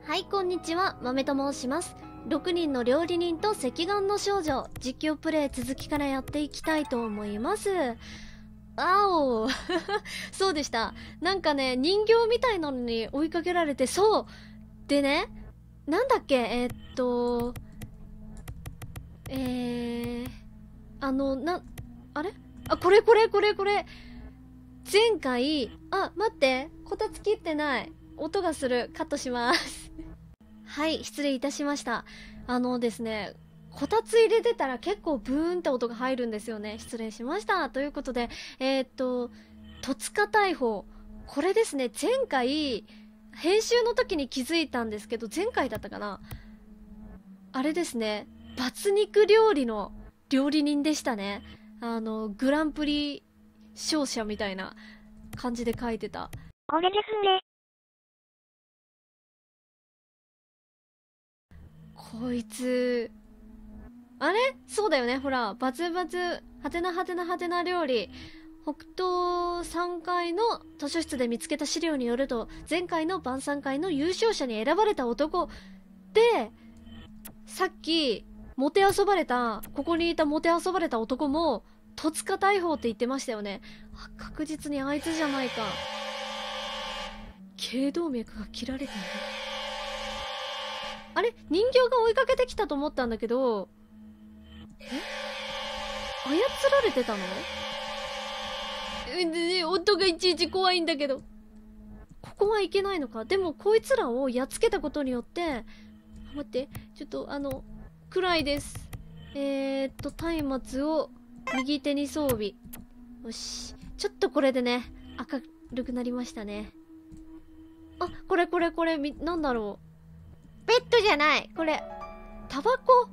はい、こんにちは。豆と申します。6人の料理人と赤眼の少女、実況プレイ続きからやっていきたいと思います。あおそうでした。なんかね、人形みたいなのに追いかけられて、そうでね、なんだっけ、あれあ、これ。前回、待って、こたつ切ってない。音がする。カットします。はい、失礼いたしました。ですね、こたつ入れてたら結構ブーンって音が入るんですよね。失礼しました。ということで、戸塚大砲。これですね、前回、編集の時に気づいたんですけど、前回だったかな、あれですね、抜肉料理の料理人でしたね。グランプリ勝者みたいな感じで書いてた。 これですね。 こいつ、あれそうだよね。ほら、バツバツ、はてな料理。北東3階の図書室で見つけた資料によると、前回の晩餐会の優勝者に選ばれた男で、さっき、ここにいたもてあそばれた男も、戸塚大砲って言ってましたよね。確実にあいつじゃないか。頸動脈が切られている。あれ人形が追いかけてきたと思ったんだけど、操られてたの？音がいちいち怖いんだけど。ここはいけないのか。でもこいつらをやっつけたことによって、待って、ちょっと暗いです。松明を右手に装備。よし。ちょっとこれでね、明るくなりましたね。あ、これ、なんだろう。ベッドじゃないこれ、タバコ、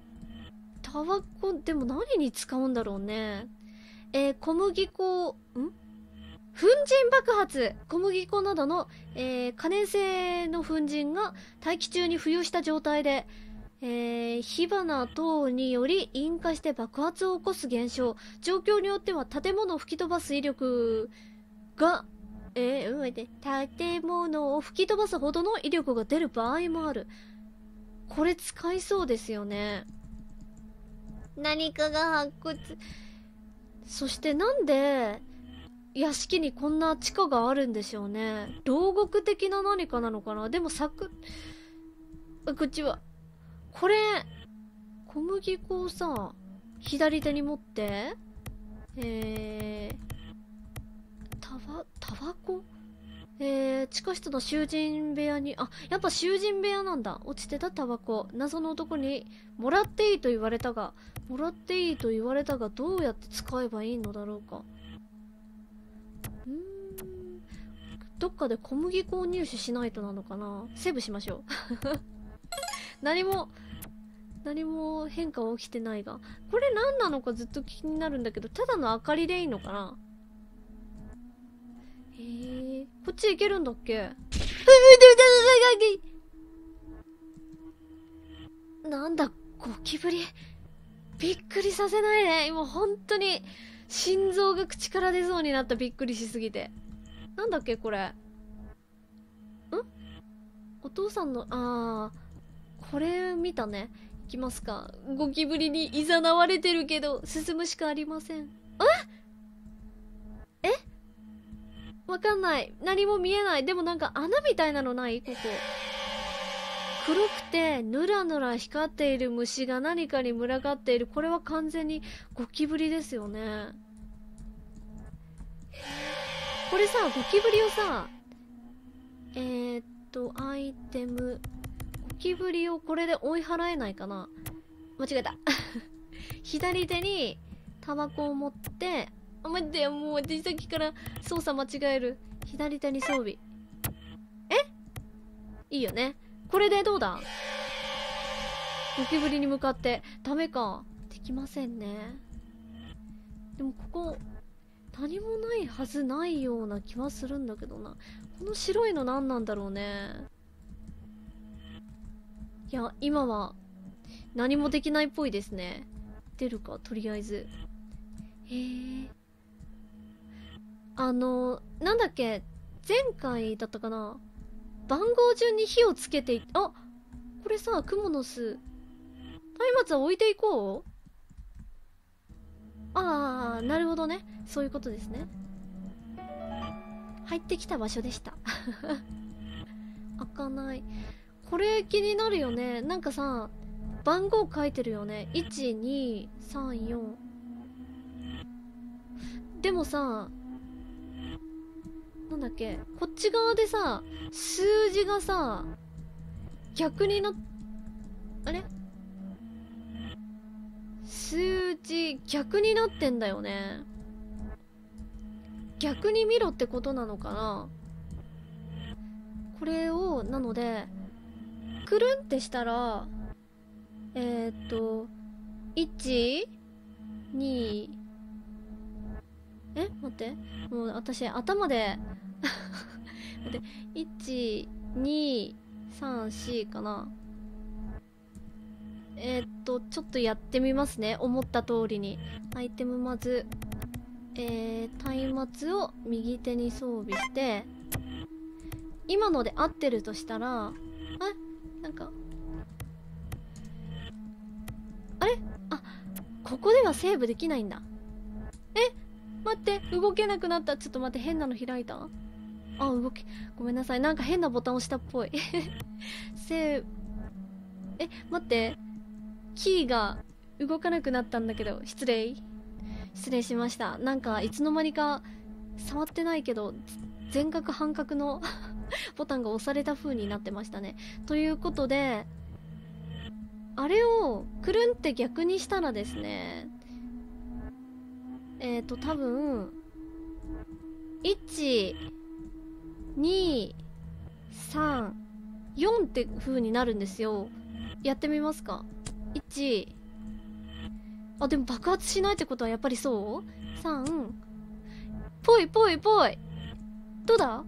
でも何に使うんだろうね。小麦粉、粉塵爆発。小麦粉などの、可燃性の粉塵が大気中に浮遊した状態で、火花等により引火して爆発を起こす現象。状況によっては建物を吹き飛ばす威力が、建物を吹き飛ばすほどの威力が出る場合もある。これ使いそうですよね。何かが発掘。そしてなんで屋敷にこんな地下があるんでしょうね。牢獄的な何かなのかな。でもこっちはこれ小麦粉をさ、左手に持って、タバコ、地下室の囚人部屋に、やっぱ囚人部屋なんだ。落ちてたタバコ。謎の男に、もらっていいと言われたが、どうやって使えばいいのだろうか。どっかで小麦粉を入手しないとなのかな。セーブしましょう。何も変化は起きてないが。これ何なのかずっと気になるんだけど、ただの明かりでいいのかな。こっち行けるんだっけ。なんだ、ゴキブリ。びっくりさせないで。今本当に、心臓が口から出そうになった。びっくりしすぎて。なんだっけ、これ。お父さんの、これ見たね。行きますか。ゴキブリに誘われてるけど、進むしかありません。わかんない。何も見えない。でもなんか穴みたいなのない？ここ。黒くて、ぬらぬら光っている虫が何かに群がっている。これは完全にゴキブリですよね。これさ、ゴキブリをさ、アイテム。ゴキブリをこれで追い払えないかな。間違えた。左手にタバコを持って、待ってよ、もう私さっきから操作間違える。左手に装備。いいよね。これでどうだ？ゴキブリに向かって。ダメか。できませんね。でもここ、何もないはずないような気はするんだけどな。この白いの何なんだろうね。いや、今は何もできないっぽいですね。出るか、とりあえず。なんだっけ、前回だったかな。 番号順に火をつけてあ、これさ、クモの巣。松明は置いていこう。ああ、なるほどね。そういうことですね。入ってきた場所でした。開かない。これ気になるよね。なんかさ、番号書いてるよね。1、2、3、4。でもさ、なんだっけ、こっち側でさ、数字がさ、逆にあれ数字逆になってんだよね。逆に見ろってことなのかな。これを、なので、くるんってしたら、1、2、待って。もう私、頭で待って、1、2、3、4かな。ちょっとやってみますね。思った通りに。アイテムまず、松明を右手に装備して、今ので合ってるとしたら、なんか、あれここではセーブできないんだ。待って、動けなくなった。ちょっと待って、変なの開いた？ごめんなさい。なんか変なボタン押したっぽい。セーブ、待って。キーが動かなくなったんだけど、失礼しました。なんか、いつの間にか、触ってないけど、全角半角のボタンが押された風になってましたね。ということで、あれを、くるんって逆にしたらですね、多分、1、2、3、4って風になるんですよ。やってみますか。1、でも爆発しないってことはやっぱりそう ?3、ぽい。どうだ？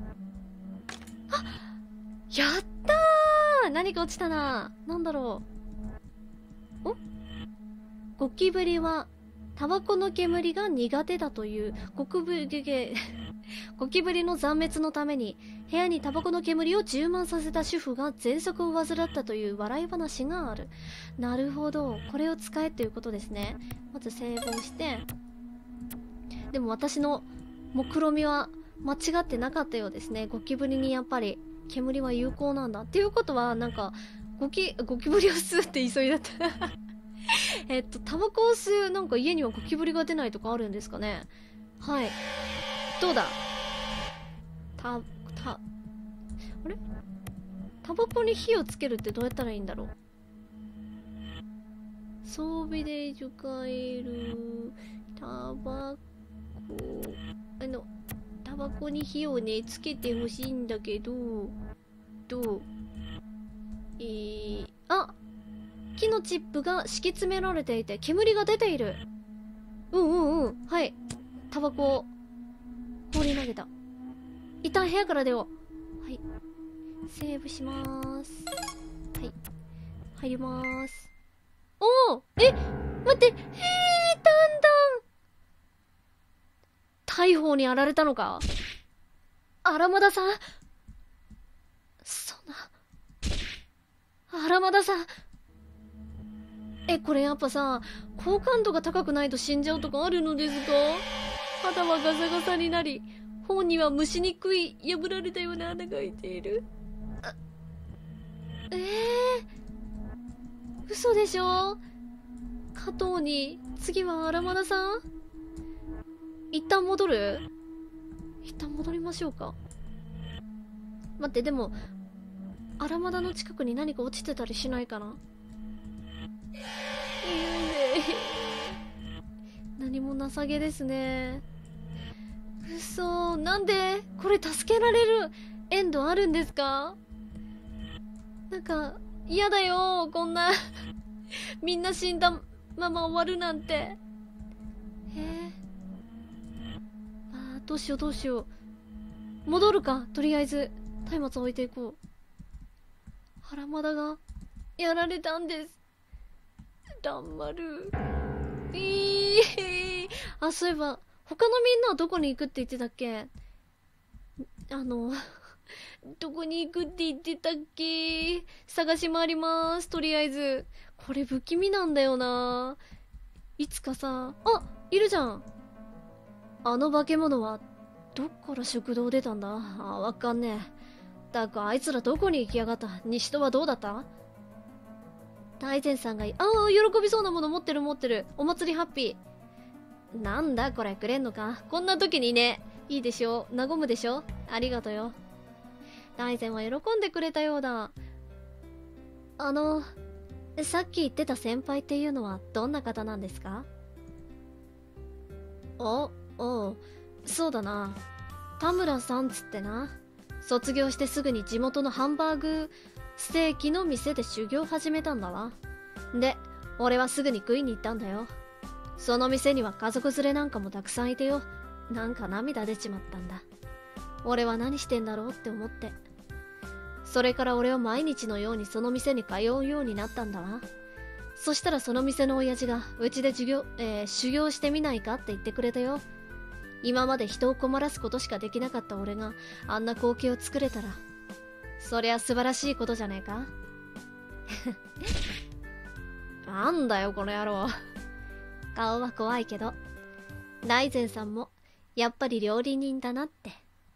やったー！何か落ちたな。なんだろう。ゴキブリは、タバコの煙が苦手だというゴキブリの残滅のために部屋にタバコの煙を充満させた主婦が喘息を患ったという笑い話がある。なるほど、これを使えということですね。まずセーブをして、でも私の目論見は間違ってなかったようですね。ゴキブリにやっぱり煙は有効なんだっていうことは、なんかゴキブリを吸うって言いそうになったタバコを吸う、なんか家にはゴキブリが出ないとかあるんですかね。はい。どうだ？あれ？タバコに火をつけるってどうやったらいいんだろう。装備で樹海るタバコに火をね、つけてほしいんだけど、木のチップが敷き詰められていて煙が出ている。はい。タバコを放り投げた。一旦部屋から出よう。はい。セーブしまーす。はい。入りまーす。待って。だんだん大砲にやられたのか？荒俣さん？そんな。荒俣さん。これやっぱさ、好感度が高くないと死んじゃうとかあるのですか？肌はガサガサになり、頬には蒸しにくい破られたような穴が開いている。嘘でしょ？加藤に、次は荒俣さん？一旦戻りましょうか。待って、でも、荒俣の近くに何か落ちてたりしないかな？何も情けですね。嘘、なんでこれ助けられるエンドあるんですか？なんか嫌だよ、こんなみんな死んだまま終わるなんて。どうしよう。戻るか、とりあえず松明置いていこう。原間田がやられたんです。蘭丸。そういえば他のみんなはどこに行くって言ってたっけ？ どこに行くって言ってたっけ？探し回ります。とりあえず。これ不気味なんだよな。いつかさ、あ、いるじゃん。あの化け物は、どっから食堂出たんだ？わかんねえ。ったく、あいつらどこに行きやがった？西戸はどうだった？大善さんが喜びそうなもの持ってる。お祭りハッピー。なんだこれ、くれんのか？こんな時にね。いいでしょ？和むでしょ？ありがとよ。大善は喜んでくれたようだ。さっき言ってた先輩っていうのはどんな方なんですか？そうだな。田村さんつってな。卒業してすぐに地元のハンバーグステーキの店で修行始めたんだわ。で、俺はすぐに食いに行ったんだよ。その店には家族連れなんかもたくさんいてよ。なんか涙出ちまったんだ。俺は何してんだろうって思って。それから俺は毎日のようにその店に通うようになったんだわ。そしたらその店の親父がうちで修行してみないかって言ってくれたよ。今まで人を困らすことしかできなかった俺があんな光景を作れたら、そりゃ素晴らしいことじゃねえか。なんだよこの野郎。顔は怖いけど、大善さんもやっぱり料理人だなって。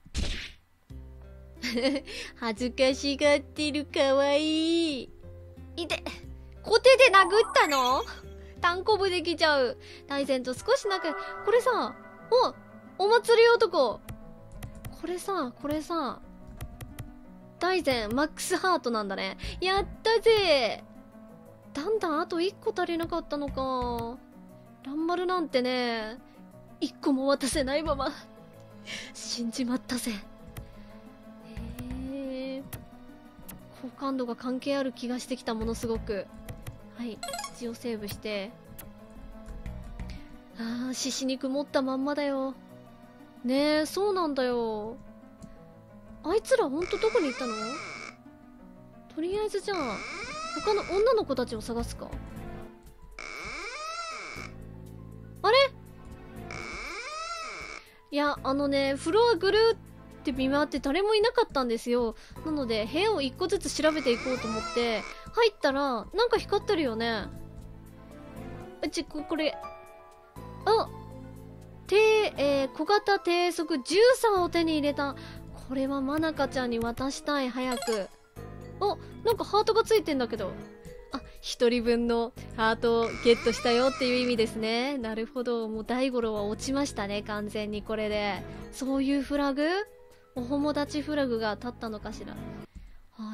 恥ずかしがってる。かわいい。いて、小手で殴ったの？単行部できちゃう。大善と少し仲、これさ、お祭り男。これさ、大善マックスハートなんだね。やったぜ。だんだんあと1個足りなかったのか。蘭丸なんてね、1個も渡せないまま死んじまったぜ。好感度が関係ある気がしてきた。ものすごく。はい、一応セーブして。獅子肉持ったまんまだよね。え、そうなんだよ。あいつらほんとどこに行ったの？とりあえずじゃあ他の女の子たちを探すか。あれ？いや、フロアぐるって見回って誰もいなかったんですよ。なので部屋を一個ずつ調べていこうと思って入ったら、なんか光ってるよね。これ、小型低速13を手に入れた。これはまなかちゃんに渡したい。早く。なんかハートがついてんだけど。一人分のハートをゲットしたよっていう意味ですね。なるほど。もう大五郎は落ちましたね、完全にこれで。そういうフラグ？お友達フラグが立ったのかしら。はい。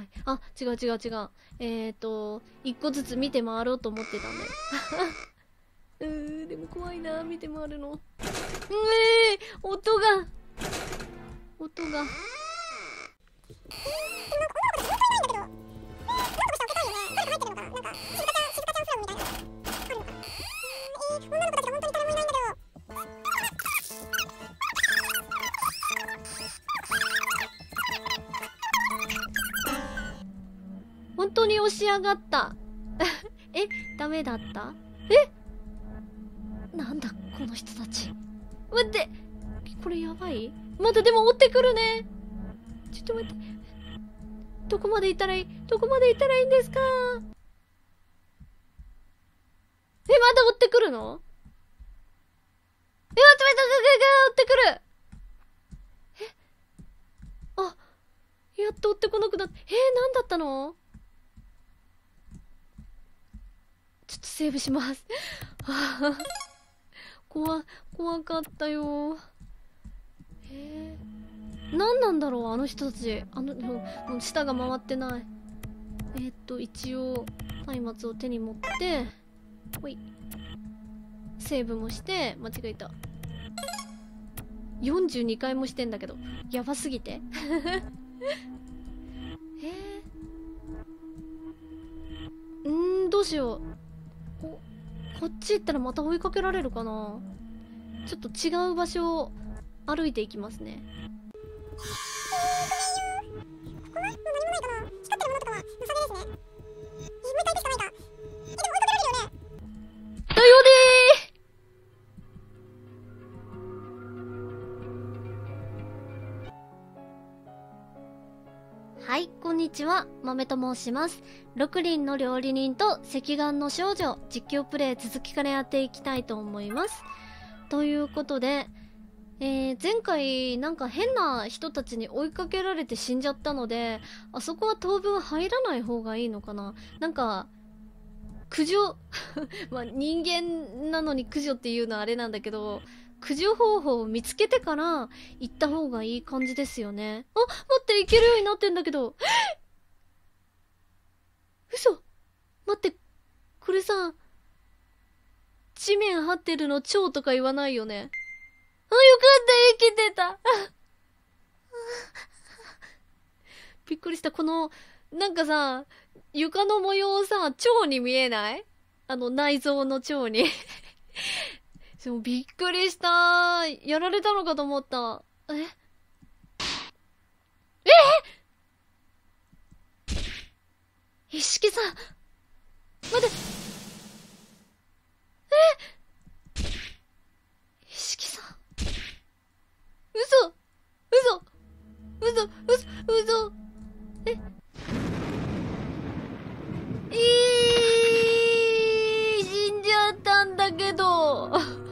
違う。一個ずつ見て回ろうと思ってたんだよ。でも怖いな、見て回るの。音が。本当に押し上がった。ダメだった？なんだこの人たち。待って、これやばい？まだでも追ってくるね。ちょっと待って、どこまで行ったらいいんですか？まだ追ってくるの？待って、追ってくる。やっと追ってこなくなった。なんだったの？ちょっとセーブします。怖かったよ。何なんだろう、あの人たち。もう舌が回ってない。一応、松明を手に持って、ほい。セーブもして、間違えた。42回もしてんだけど。やばすぎて。どうしよう。こっち行ったらまた追いかけられるかな。ちょっと違う場所を歩いていきますね。ここはもう何もないかな。光ってるものとかは良さげですね。もう一回行くしかないか。でも追いかけられるよね。だよねー。 い、こんにちは。豆と申します。6輪の料理人と赤眼の少女、実況プレイ続きからやっていきたいと思います。ということで、前回なんか変な人たちに追いかけられて死んじゃったので、あそこは当分入らない方がいいのかな。なんか、駆除まあ人間なのに駆除っていうのはあれなんだけど、駆除方法を見つけてから行った方がいい感じですよね。あ、待って、行けるようになってんだけど。嘘。待って、これさ、地面張ってるの蝶とか言わないよね。あ、よかった、生きてた。びっくりした。この、なんかさ、床の模様さ、蝶に見えない？内臓の蝶に。そう、びっくりした。やられたのかと思った。え一色さん、待って。一色さん。嘘嘘嘘嘘死んじゃったんだけど。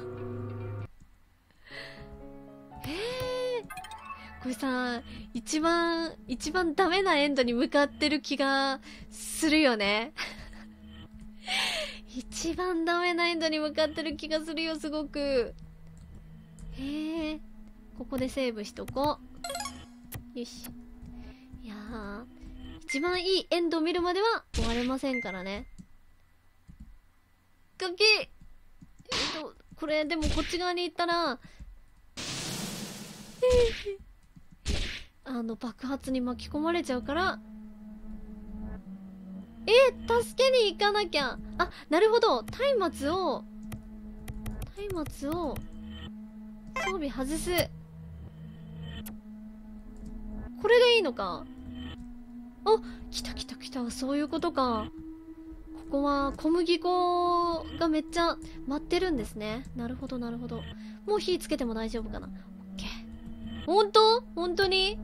これさ、一番ダメなエンドに向かってる気がするよね。一番ダメなエンドに向かってる気がするよ、すごく。ここでセーブしとこう。よし。いやー、一番いいエンドを見るまでは終われませんからね。これでもこっち側に行ったら、爆発に巻き込まれちゃうから、助けに行かなきゃ。あ、なるほど。松明を、装備外す。これでいいのか。あ、来た。そういうことか。ここは小麦粉がめっちゃ舞ってるんですね。なるほど。もう火つけても大丈夫かな。オッケー。本当に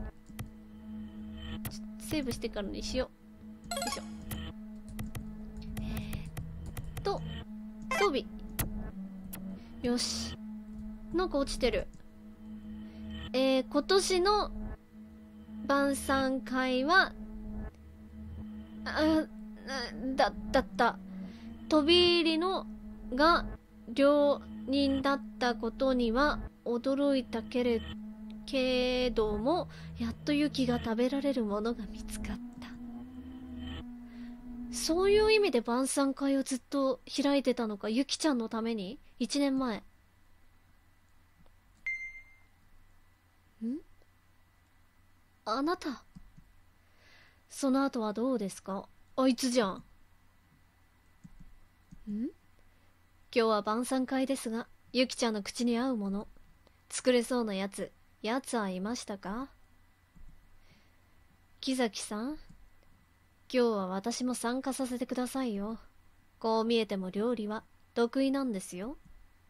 セーブしてからにしよう。よいしょ。装備。よし。なんか落ちてる。今年の晩餐会は、だった。飛び入りのが両人だったことには驚いたけども、やっとユキが食べられるものが見つかった。そういう意味で晩餐会をずっと開いてたのか、ユキちゃんのために ?1 年前。あなた。その後はどうですか？あいつじゃん。今日は晩餐会ですが、ユキちゃんの口に合うもの、作れそうなやつはいましたか？木崎さん、今日は私も参加させてくださいよ。こう見えても料理は得意なんですよ。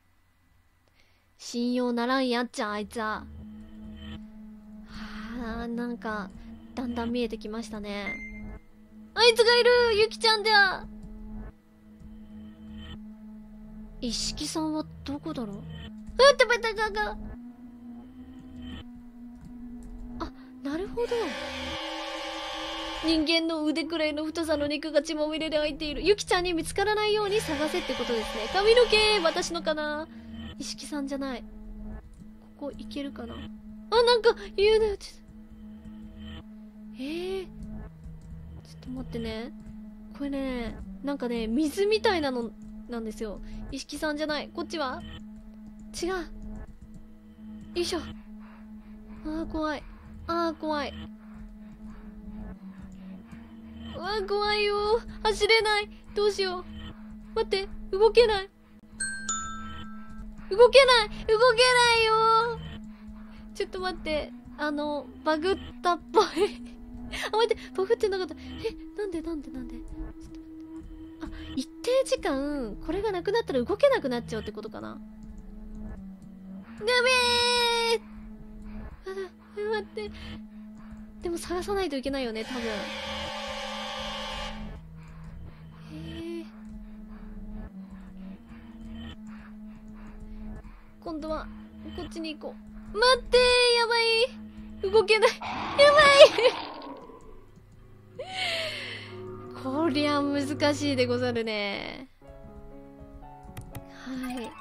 信用ならんやっちゃ、あいつは。なんか、だんだん見えてきましたね。あいつがいる！ゆきちゃんじゃ！一色さんはどこだろう？あ、なるほど。人間の腕くらいの太さの肉が血まみれで開いている。ゆきちゃんに見つからないように探せってことですね。髪の毛、私のかな？一色さんじゃない。ここ行けるかな？あ、なんか言うなよ。ちょっと待ってね。これね、なんかね、水みたいなのなんですよ。一色さんじゃない。こっちは違う。よいしょ。怖い。怖い。怖いよ。走れない。どうしよう。待って、動けないよ。ちょっと待って。バグったっぽい。待って、バグってなかった。なんでちょっと待って。一定時間、これがなくなったら動けなくなっちゃうってことかな。ダメー！待って。 でも探さないといけないよね、多分。今度はこっちに行こう。待ってー、やばい、動けない、やばいこりゃ難しいでござるね。はい。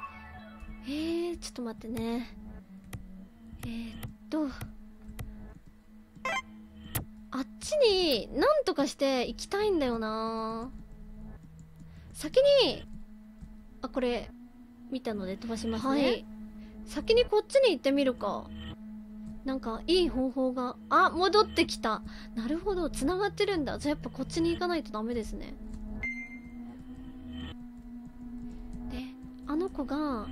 ちょっと待ってね。あっちになんとかして行きたいんだよな。先に、あ、これ見たので飛ばしますね。はい。先にこっちに行ってみるか。なんかいい方法が。あ、戻ってきた。なるほど、繋がってるんだ。じゃあやっぱこっちに行かないとダメですね。で、あの子が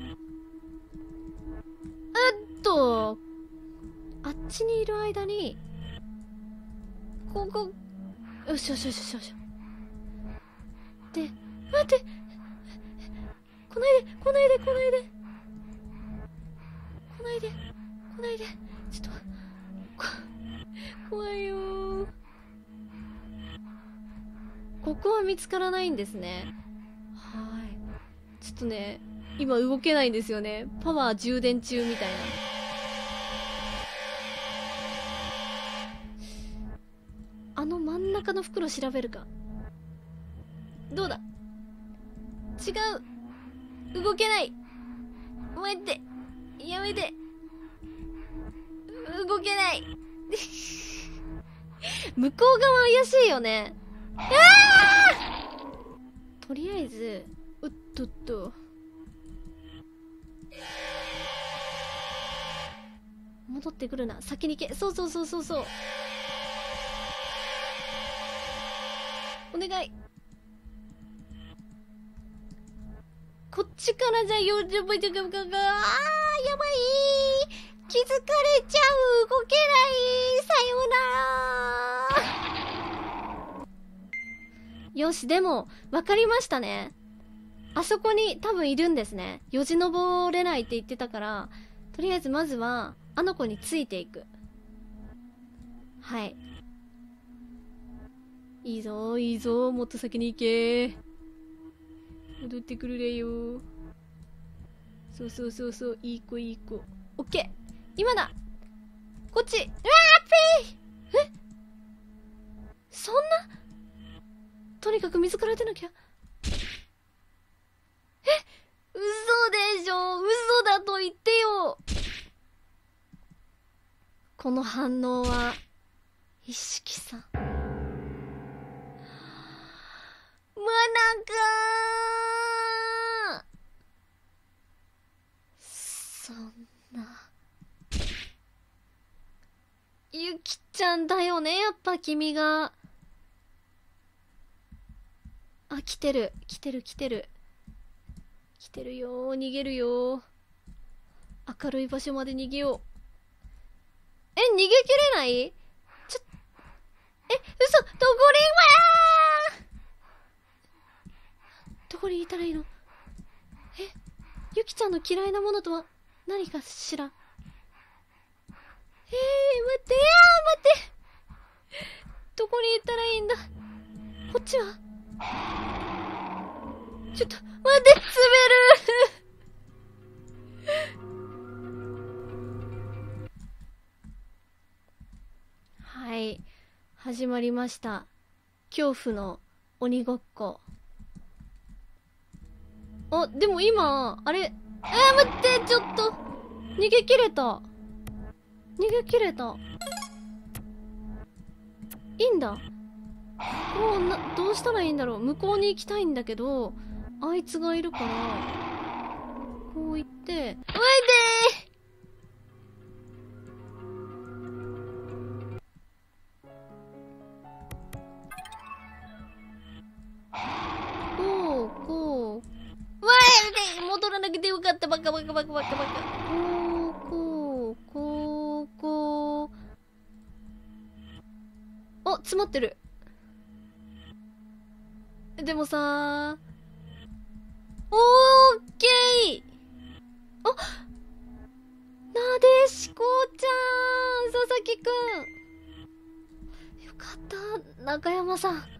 あっちにいる間にここ、よしよしよしよし。で、待って、来ないで来ないで来ないで来ないで来ないで、ちょっと怖いよー。ここは見つからないんですね。はい。ちょっとね、今動けないんですよね。パワー充電中みたいな。あの真ん中の袋調べるか。どうだ、違う、動けない、待って、やめて、動けない向こう側怪しいよね。とりあえず、うっとっと戻ってくるな、先に行け。そうそうそうそうそう、お願い。こっちからじゃ40分、やばい、気づかれちゃう、動けない、さよなら。よし、でも分かりましたね。あそこに多分いるんですね。よじ登れないって言ってたから、とりあえずまずはあの子についていく。はい、いいぞいいぞ、もっと先に行け。戻ってくるれよ。そうそうそうそう、いい子いい子。オッケー、今だ、こっち。うわー、ペイ、そんな、とにかく水から出なきゃ。嘘でしょ、嘘だと言ってよ。この反応は一色さん、マナカー。そんな、ゆきちゃんだよね、やっぱ君が。あ、来てる来てる来てる来てるよー、逃げるよー。明るい場所まで逃げよう。逃げきれない？嘘、どこどこにいたらいいの？ゆきちゃんの嫌いなものとは何かしら？待って、待って、どこに行ったらいいんだ？こっちは？ちょっと待って、滑るはい、始まりました。恐怖の鬼ごっこ。あ、でも今あれ、待って、ちょっと逃げ切れた、逃げ切れた。いいんだ。どうしたらいいんだろう。向こうに行きたいんだけど、あいつがいるから、こう行って、待ってー、こう、こう。戻らなくてよかった。バカバカバカバカバカ。こう、こう、こう。あ、詰まってる。でもさー、オーケー。あ、なでしこちゃん、佐々木くん。 かった、中山さん。は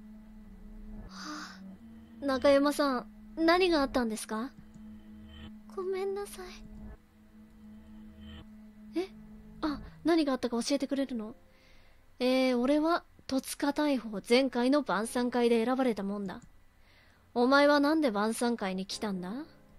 あ、中山さん、何があったんですか？ごめんなさい。あ、何があったか教えてくれるの？俺は、戸塚大砲前回の晩餐会で選ばれたもんだ。お前はなんで晩餐会に来たんだ？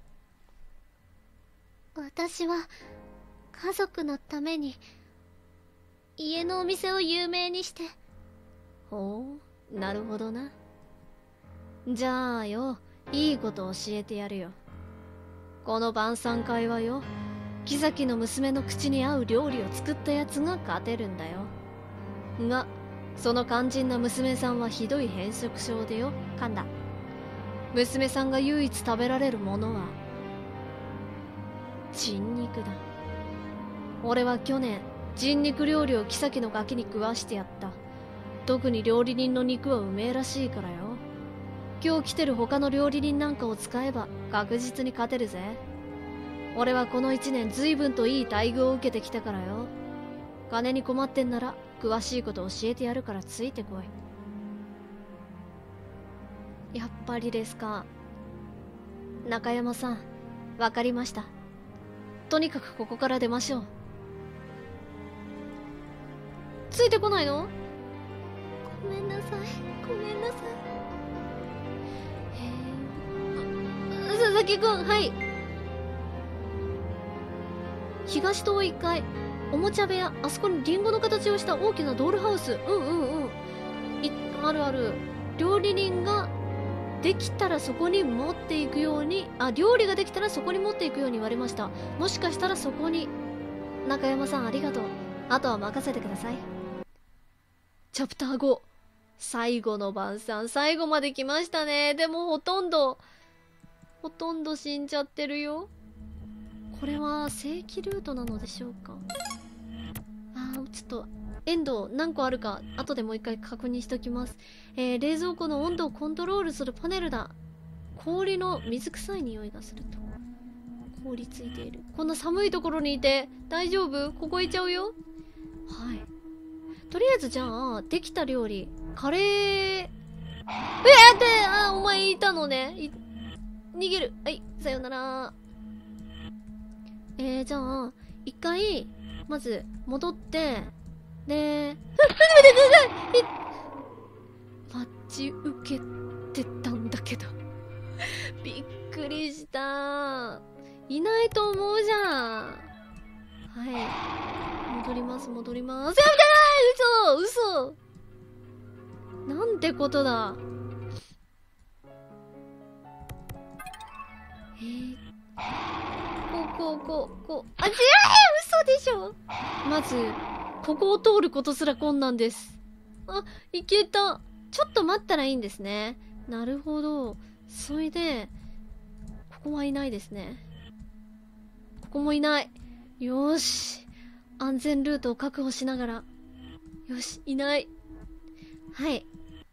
私は、家族のために、家のお店を有名にして。ほう、なるほどな。じゃあよ、いいこと教えてやるよ。この晩餐会はよ、木崎の娘の口に合う料理を作ったやつが勝てるんだよ。が、その肝心な娘さんはひどい偏食症でよ、噛んだ。娘さんが唯一食べられるものは、人肉だ。俺は去年、人肉料理を木崎のガキに食わしてやった。特に料理人の肉はうめえらしいからよ。今日来てる他の料理人なんかを使えば確実に勝てるぜ。俺はこの1年随分といい待遇を受けてきたからよ。金に困ってんなら詳しいこと教えてやるからついてこい。やっぱりですか。中山さん、わかりました。とにかくここから出ましょう。ついてこないの？ごめんなさい、ごめんなさい。佐々木くん、はい。東棟1階、おもちゃ部屋、あそこにリンゴの形をした大きなドールハウス。あるある。料理人ができたらそこに持っていくように、料理ができたらそこに持っていくように言われました。もしかしたらそこに。中山さんありがとう。あとは任せてください。チャプター5。最後の晩餐、最後まで来ましたね。でもほとんど死んじゃってるよ。これは正規ルートなのでしょうか？ちょっと、エンド何個あるか、後でもう一回確認しときます。冷蔵庫の温度をコントロールするパネルだ。氷の水臭い匂いがすると。氷ついている。こんな寒いところにいて、大丈夫？ここいちゃうよ。はい。とりあえずじゃあ、できた料理、カレー。お前いたのね。逃げる。はい、さよなら。じゃあ、一回、まず、戻って、で、待ち受けてたんだけど。びっくりした。いないと思うじゃん。はい。戻ります。嘘なんてことだ。嘘でしょ。まず、ここを通ることすら困難です。行けた。ちょっと待ったらいいんですね。なるほど。それで、ここはいないですね。ここもいない。よーし。安全ルートを確保しながら。よし、いない。はい。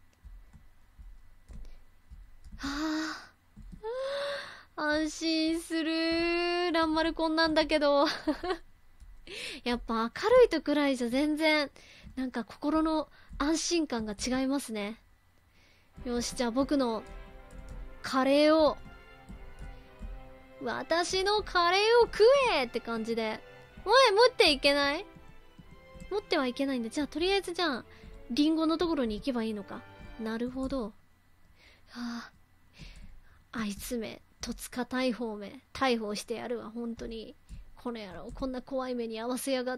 安心する。ランマルこんなんだけど。やっぱ明るいとくらいじゃ全然、なんか心の安心感が違いますね。よし、じゃあ僕のカレーを、私のカレーを食えって感じで。持っていけない？持ってはいけないんだ。じゃあとりあえずじゃあ、リンゴのところに行けばいいのか。なるほど。あいつめ、戸塚大砲め、逮捕してやるわ、本当に。この野郎、こんな怖い目に遭わせやがって。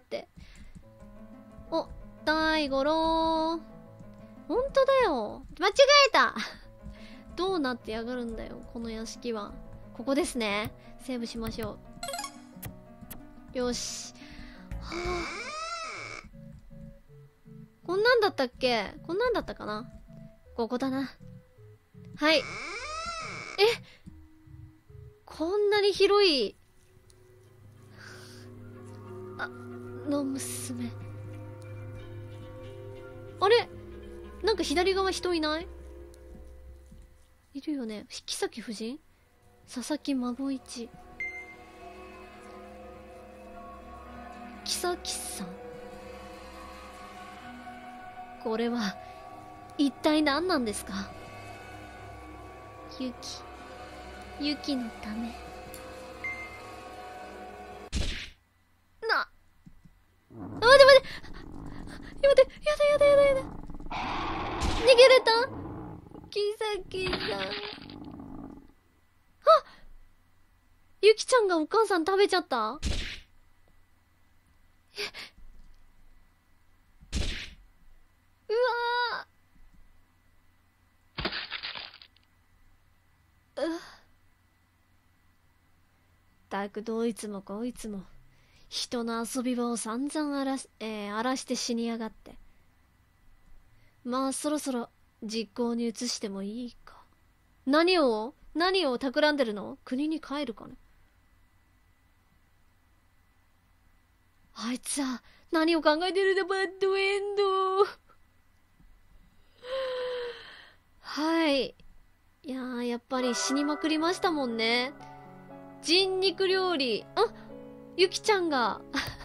大五郎。ほんとだよ。間違えたどうなってやがるんだよ、この屋敷は。ここですね。セーブしましょう。よし。こんなんだったっけ？こんなんだったかな？ここだな。はい。こんなに広い、の娘。あれ？なんか左側人いない？いるよね。木崎夫人？佐々木孫一。木崎さん？ これは、一体何なんですか？ユキのため。待て待て、やだ。逃げれた？キサキさん。ユキちゃんがお母さん食べちゃった？うわったくどいつもこいつも人の遊び場を散々荒らして死にやがって。まあそろそろ実行に移してもいいか。何を企んでるの？国に帰るかね。あいつは何を考えてるんだ。バッドエンド。はい。いやー、やっぱり死にまくりましたもんね。人肉料理。ゆきちゃんが。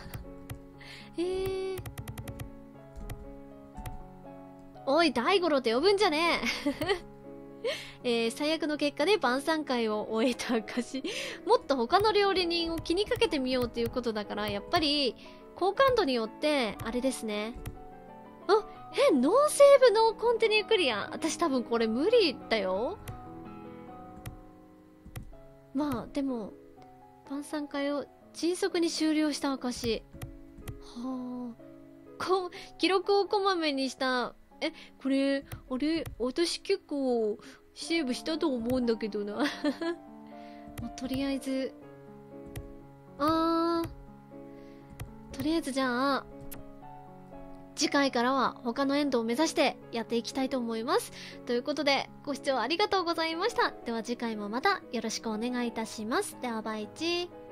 おい、大五郎って呼ぶんじゃねえ。最悪の結果で晩餐会を終えた証。もっと他の料理人を気にかけてみようっていうことだから、やっぱり、好感度によって、あれですね。ノーセーブノーコンティニュークリア。私多分これ無理だよ。まあ、でも、晩餐会を迅速に終了した証。はあ。記録をこまめにした。これ、あれ、私結構、セーブしたと思うんだけどな。とりあえず、とりあえずじゃあ、次回からは他のエンドを目指してやっていきたいと思います。ということで、ご視聴ありがとうございました。では次回もまたよろしくお願いいたします。ではバイチー。